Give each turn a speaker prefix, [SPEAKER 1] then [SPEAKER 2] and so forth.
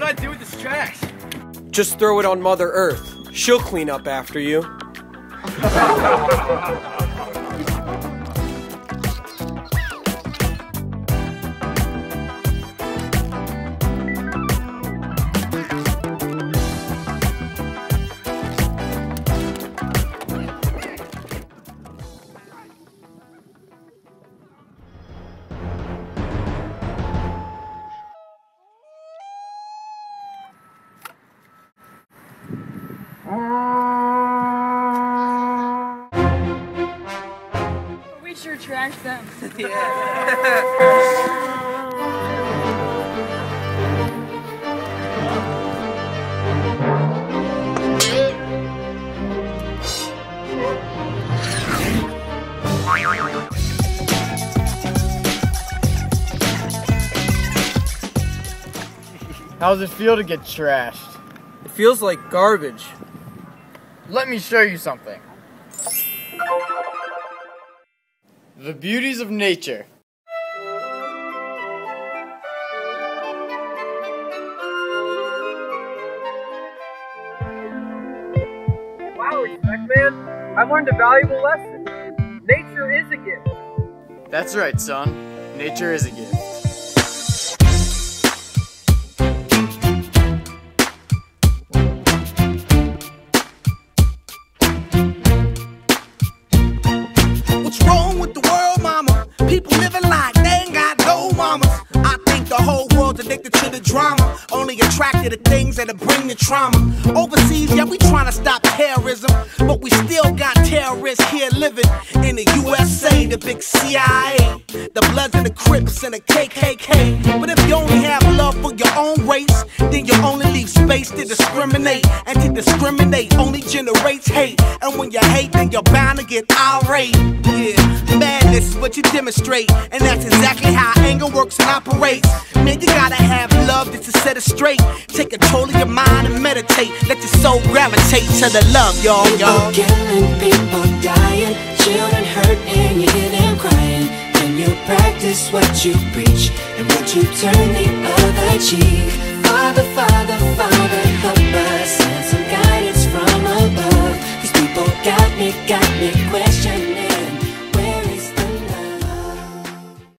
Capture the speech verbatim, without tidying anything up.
[SPEAKER 1] I do with this trash?
[SPEAKER 2] Just throw it on Mother Earth. She'll clean up after you.
[SPEAKER 3] We sure trashed them.
[SPEAKER 4] How does it feel to get trashed?
[SPEAKER 2] It feels like garbage.
[SPEAKER 4] Let me show you something. The beauties of nature.
[SPEAKER 1] Wow, Respect Man, I've learned a valuable lesson. Nature is a gift.
[SPEAKER 4] That's right, son. Nature is a gift.
[SPEAKER 5] What's wrong with the world, mama? People living like they ain't got no mamas. I think the whole world's addicted to the drama, only attracted to things that'll bring the trauma. Overseas, yeah, we trying to stop terrorism, but we still got terrorists here living in the U S A, the big C I A, the Bloods and the Crips and the K K K. But if you only have love for your own race, then you only leave space to discriminate, and to discriminate only generates hate. And when you hate, then you're bound to get irate. Yeah, madness is what you demonstrate, and that's exactly how anger works and operates. Man, you gotta have love just to set it straight. Take control of your mind and meditate. Let your soul gravitate to the love, y'all, y'all.
[SPEAKER 6] People killing, people dying, children hurt and you hear them crying. When you practice what you preach, and would you turn the other cheek? Father, Father, Father, help us, and some guidance from above. These people got me, got me questioning.